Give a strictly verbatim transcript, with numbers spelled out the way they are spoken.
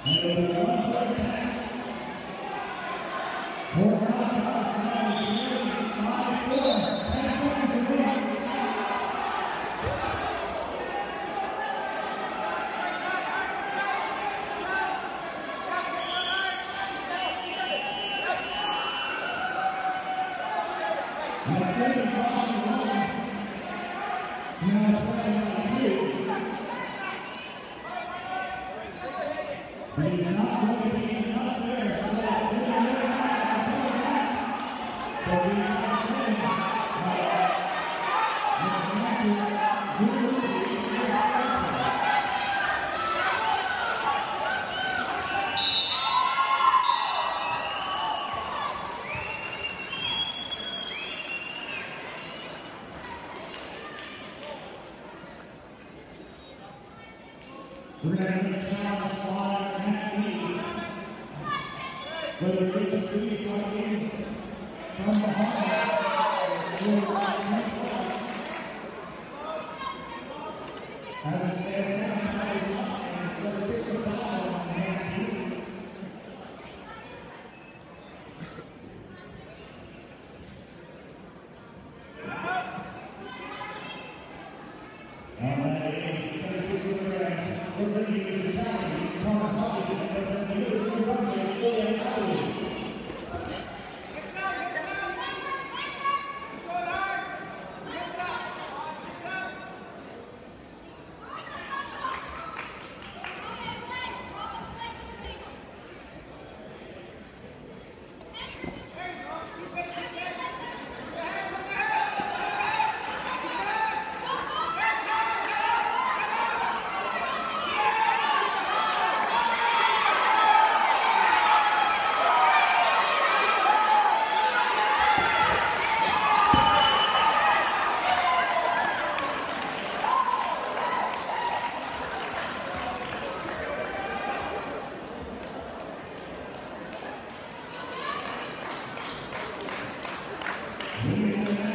We're going to have a challenge fly and that lead. Whether it's a release coming from behind, it's really right place. As it stands now, it's and it's number sixty-five on the hand lead. And that is seventy-six kilograms. Representing the U S Academy, Connor Hopkins, representing the U S University, William Allen. Thank you.